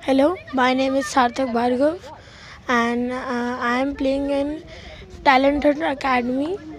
Hello, my name is Sarthak Bhargav and I am playing in Talented Academy